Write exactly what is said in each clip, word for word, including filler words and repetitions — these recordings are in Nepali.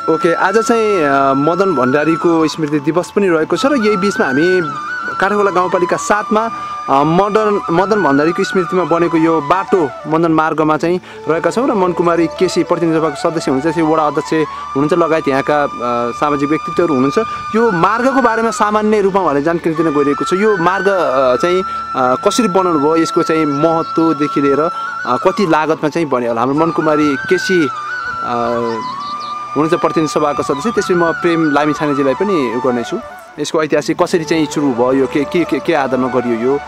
ओके, आज चाहिँ मदन भण्डारीको स्मृति दिवस पनि रहेको छ र यही बिचमा हामी काठखोला गाउँपालिका सातमा मदन मदन भण्डारीको स्मृतिमा बनेको यो बाटो मदन मार्गमा चाहिँ रहेका छौँ र मनकुमारी केसी प्रतिनिधि सभाको सदस्य हुनुहुन्छ, वडा अध्यक्ष हुनुहुन्छ, लगायत यहाँका सामाजिक व्यक्तित्वहरू हुनुहुन्छ। यो मार्गको बारेमा सामान्य रूपमा भने जानकारी दिन गइरहेको छ। यो मार्ग चाहिँ कसरी बनाउनु भयो, यसको चाहिँ महत्त्वदेखि लिएर कति लागतमा चाहिँ बन्यो होला? हाम्रो मनकुमारी केसी हुनुहुन्छ प्रतिनिधि सभाको सदस्य, त्यसपछि म प्रेम लामिछानेजीलाई पनि उ गर्नेछु। यसको ऐतिहासिक कसरी चाहिँ सुरु भयो, के के के आधारमा गरियो? यो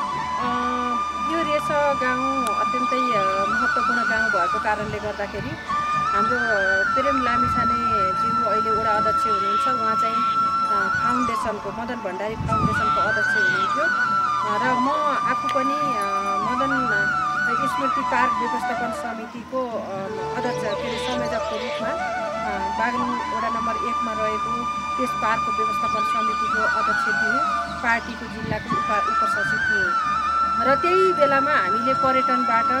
यो रेसा गाउँ अत्यन्तै महत्त्वपूर्ण गाउँ भएको कारणले गर्दाखेरि हाम्रो प्रेम लामिछानेज्यू अहिले वडा अध्यक्ष हुनुहुन्छ। उहाँ चाहिँ फाउन्डेसनको मदन भण्डारी फाउन्डेसनको अध्यक्ष हुनुहुन्थ्यो र म आफू पनि मदन स्मृति पार्क व्यवस्थापन समितिको अध्यक्ष के अरे संयोजकको रूपमा बागलुङ वडा नम्बर एकमा रहेको त्यस पार्कको व्यवस्थापन समितिको अध्यक्ष थिएँ, पार्टीको जिल्लाको उप उपसचिव थिएँ र त्यही बेलामा हामीले पर्यटनबाट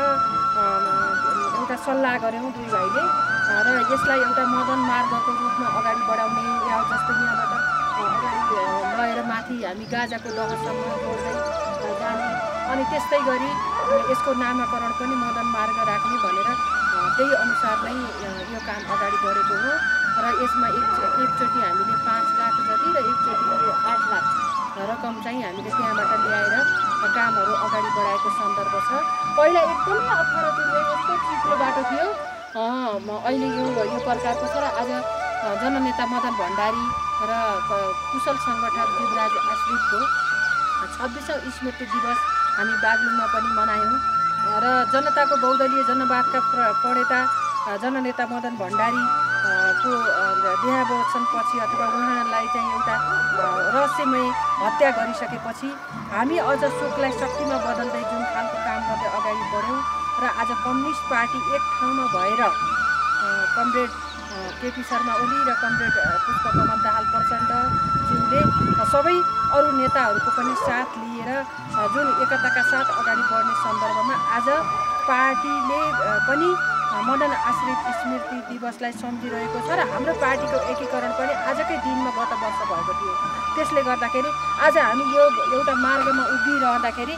एउटा सल्लाह गऱ्यौँ दुई भाइले र यसलाई एउटा मदन मार्गको रूपमा अगाडि बढाउने, या जस्तो यहाँबाट अगाडि लगेर माथि हामी गाजाको दहसम्म जोड्दै जाने, अनि त्यस्तै गरी यसको नामाकरण पनि मदन मार्ग राख्ने भनेर त्यही अनुसार नै यो काम अगाडि बढेको हो र यसमा एक एकचोटि हामीले पाँच लाख जति र एकचोटि आठ लाख रकम चाहिँ हामीले त्यहाँबाट ल्याएर कामहरू अगाडि बढाएको सन्दर्भ छ। पहिला एकदमै अप्ठ्यारो थियो, यस्तो चिप्लो बाटो थियो, अहिले यो यो प्रकारको छ र आज जननेता मदन भण्डारी र कुशल सङ्गठक युवराज आश्रितको छब्बिसौँ स्मृति दिवस हामी बागलुङमा पनि मनायौँ र जनताको बहुदलीय जनवादका प्रणेता जननेता मदन भण्डारी को देहावसानपछि अथवा उहाँलाई चाहिँ एउटा रहस्यमय हत्या गरिसकेपछि हामी अझ शोकलाई शक्तिमा बदल्दै जुन खालको काम गर्दै अगाडि बढ्यौँ र आज कम्युनिस्ट पार्टी एक ठाउँमा भएर कमरेड केपी शर्मा ओली र कमरेड पुष्पकमल दाहाल प्रचण्डज्यूले सबै अरू नेताहरूको पनि साथ लिएर जुन एकताका साथ अगाडि बढ्ने सन्दर्भमा आज पार्टीले पनि मदन आश्रित स्मृति दिवसलाई सम्झिरहेको छ र हाम्रो पार्टीको एकीकरण पनि आजकै दिनमा गत वर्ष भएको थियो। त्यसले गर्दाखेरि आज हामी यो एउटा मार्गमा उभिरहँदाखेरि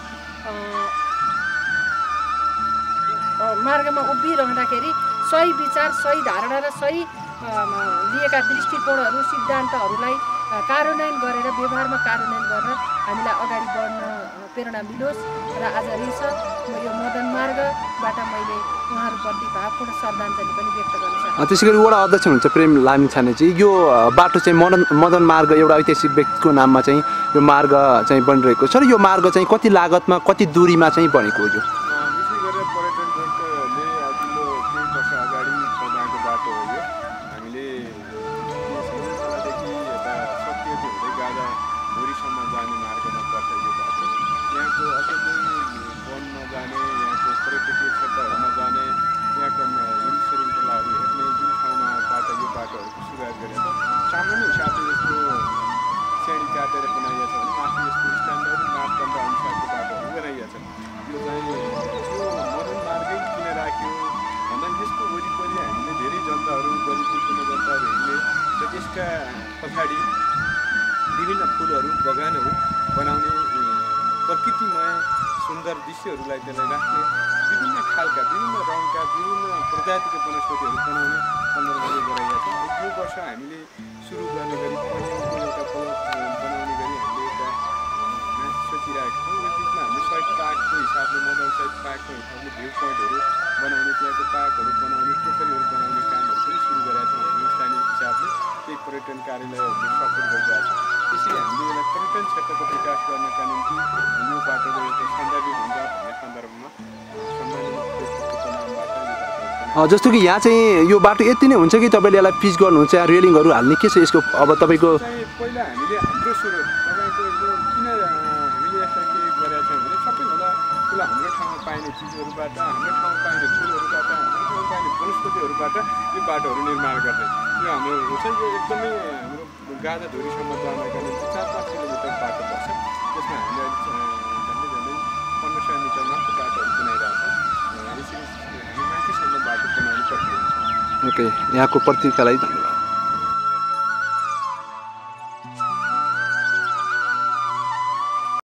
मार्गमा उभिरहँदाखेरि सही विचार, सही धारणा र सही लिएका दृष्टिकोणहरू, सिद्धान्तहरूलाई कार्यान्वयन गरेर व्यवहारमा कार्यान्वयन गरेर हामीलाई अगाडि बढ्न प्रेरणा मिलोस् र आज रेसा यो मदन मार्गबाट मैले उहाँहरूप्रति भावपूर्ण श्रद्धाञ्जली पनि व्यक्त गर्न चाहन्छु। त्यसै गरी वडा अध्यक्ष हुनुहुन्छ प्रेम लामिछानेजी, यो बाटो चाहिँ मदन मदन मार्ग एउटा ऐतिहासिक व्यक्तिको नाममा चाहिँ यो मार्ग चाहिँ बनिरहेको छ र यो मार्ग चाहिँ कति लागतमा, कति दूरीमा चाहिँ बनेको हो? यो सामान्य हिसाबले जस्तो श्रेणी काटेर बनाइएको छ भने माथि यस्तो स्ट्यान्डर्ड मापदण्ड अनुसारको बाटोहरू बनाइएको छ। यो चाहिँ यो मदन मार्गै किन राख्यो भन्दा यसको वरिपरि हामीले धेरै जनताहरू, गरिबीपूर्ण जनताहरू हिँड्ने र त्यसका पछाडि विभिन्न फुलहरू, बगानहरू बनाउने, प्रकृतिमय सुन्दर दृश्यहरूलाई त्यसलाई राख्ने, विभिन्न खालका, विभिन्न रङका, विभिन्न प्रजातिको वनस्पतिहरू बनाउने सन्दर्भले गराइएको छ। यो वर्ष हामीले सुरु गर्ने गरी पर्यटनको एउटा पलक बनाउने गरी हामीले एउटा सोचिरहेका छौँ। यो बिचमा हामीले सहित पार्कको हिसाबले मदन सहित पार्कको हिसाबले भ्यू पोइन्टहरू बनाउने, त्यहाँको पार्कहरू बनाउने, पोखरीहरू बनाउने कामहरू पनि सुरु गरेका छौँ। हामी स्थानीय हिसाबले केही पर्यटन कार्यालयहरूले सपोर्ट गरिरहेका छौँ। त्यसरी हामीले यसलाई पर्यटन क्षेत्रको विकास गर्नका निम्ति यो बाटोले एउटा सन्दर्भित हुन्छ भन्ने सन्दर्भमा सम्मानित व्यक्तित्वको नामबाट जस्तो कि यहाँ चाहिँ यो बाटो यति नै हुन्छ कि तपाईँले यसलाई पिच गर्नुहुन्छ, यहाँ रेलिङहरू हाल्ने के छ यसको? अब तपाईँको पहिला हामीले हाम्रो सुरु तपाईँको यो किन हामीले यसलाई के गरेका छौँ भने सबैभन्दा ठुलो हाम्रो ठाउँमा पाइने चिजहरूबाट, हाम्रो ठाउँमा पाइने फुलहरूबाट, हाम्रो ठाउँमा पाइने वनस्पतिहरूबाट यो बाटोहरू निर्माण गर्ने यो हाम्रो हुन्छ। यो एकदमै हाम्रो गाजाधुरीसम्म जानका निम्ति चार पाँच किलोमिटर बाटो पर्छ। त्यसमा हामीले झन्डै झन्डै पन्ध्र सय मिटर मात्र बाटोहरू बनाइरहेको छौँ। यसरी हामी माथिसम्म बाटो बनाउने प्रक्रिया छ। ओके, यहाँको प्रतिक्रियालाई